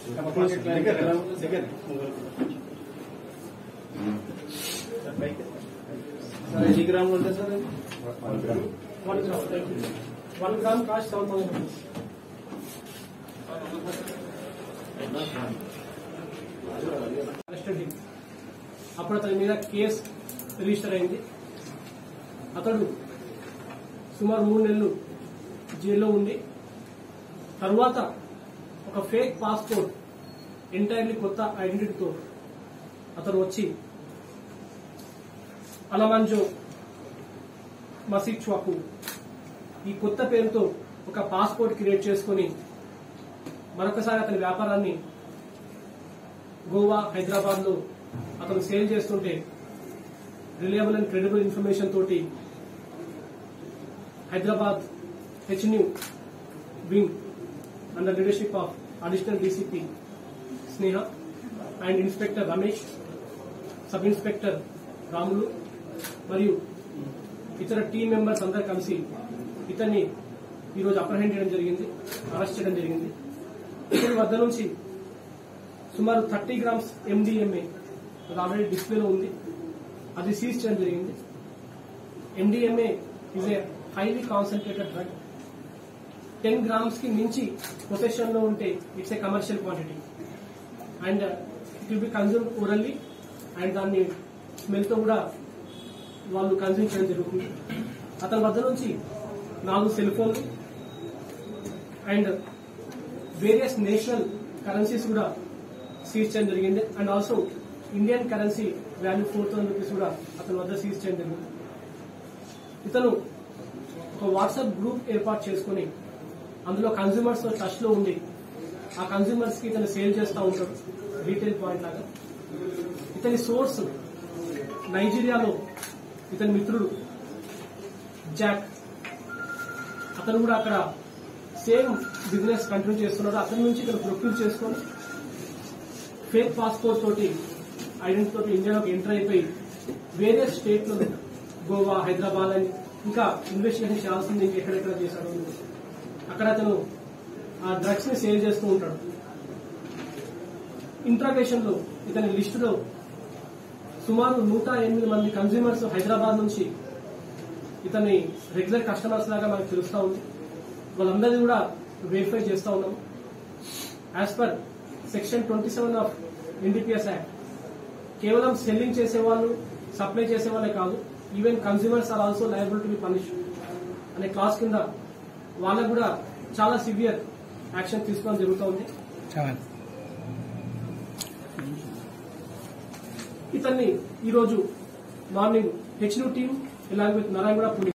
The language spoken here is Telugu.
ఎన్ని గ్రాములు ఉంటాయి సార్? 1 gram cost 7,000 rupees. అప్పుడు అతని మీద కేసు రిజిస్టర్ అయింది. అతడు సుమారు 3 నెలలు జైల్లో ఉండి తరువాత ఒక ఫేక్ పాస్పోర్ట్ ఎంటైర్లీ కొత్త ఐడెంటిటీతో అతను వచ్చి అలమంజో మసిచ్వాకు ఈ కొత్త పేరుతో ఒక పాస్పోర్ట్ క్రియేట్ చేసుకుని మరొకసారి అతని వ్యాపారాన్ని గోవా, హైదరాబాద్ లో అతను సేల్ చేస్తుంటే రిలయబుల్ అండ్ క్రెడిబుల్ ఇన్ఫర్మేషన్ తోటి హైదరాబాద్ హెచ్న్యూ wing under leadership of additional DCP Sneha and inspector Ramesh, sub inspector Ramulu మరియు ఇతర టీం మెంబర్స్ అందరూ కలిసి ఇతన్ని ఈరోజు అప్రహెండ్ చేయడం జరిగింది, అరెస్ట్ చేయడం జరిగింది. ఇతని వద్ద నుంచి సుమారు 30 grams MDMA అది ఆల్రెడీ డిస్ప్లేలో ఉంది, అది సీజ్ చేయడం జరిగింది. MDMA is a highly concentrated drug. 10 grams కి మించి పొసెషన్ లో ఉంటే it's a commercial quantity and it will be consume orally and దాన్ని స్మెల్ తో కూడా వాళ్ళు కన్జ్యూమ్ చేయడం జరుగుతుంది. అతని వద్ద నుంచి 4 సెల్ ఫోన్లు అండ్ వేరియస్ నేషనల్ కరెన్సీస్ కూడా సీజ్ చేయడం జరిగింది and also Indian currency value 4,000 rupees కూడా అతని వద్ద సీజ్ చేయడం జరిగింది. ఇతను ఒక వాట్సాప్ గ్రూప్ ఏర్పాటు చేసుకుని అందులో కన్స్యూమర్స్ తో టచ్ లో ఉండి ఆ కన్స్యూమర్స్ కి ఇతను సేల్ చేస్తూ ఉంటాడు రీటైల్ పాయింట్ లాగా. ఇతని సోర్స్ నైజీరియాలో ఇతని మిత్రుడు జాక్, అతను కూడా అక్కడ సేమ్ బిజినెస్ కంటిన్యూ చేస్తున్నాడు. అతని నుంచి ఇక్కడ ప్రొక్యూర్ చేసుకొని ఫేక్ పాస్పోర్ట్ తోటి ఐడెంటిటీ తోటి ఇండియాలోకి ఎంటర్ అయిపోయి వేరియస్ స్టేట్లో గోవా, హైదరాబాద్ అని ఇంకా ఇన్వెస్టిగేషన్ చేయాల్సింది ఇంకెక్కడెక్కడ చేశాడు. అక్కడ అతను ఆ డ్రగ్స్ ని సేల్ చేస్తూ ఉంటాడు. ఇంట్రాగేషన్ లో ఇతని లిస్టులో సుమారు 108 మంది కన్స్యూమర్స్ హైదరాబాద్ నుంచి ఇతని రెగ్యులర్ కస్టమర్స్ లాగా మనకు తెలుస్తా ఉంది. వాళ్ళందరినీ కూడా వెరిఫై చేస్తా ఉన్నాం. As per section 27 of NDPS act కేవలం సెల్లింగ్ చేసేవాళ్ళు, సప్లై చేసేవాళ్ళే కాదు, even consumers are also liable to be punish అనే క్లాస్ కింద వాళ్ళకు కూడా చాలా సివియర్ యాక్షన్ తీసుకోవడం జరుగుతోంది. ఇతన్ని ఈ రోజు మార్నింగ్ హెచ్న్యూ team along with Narayanaguda police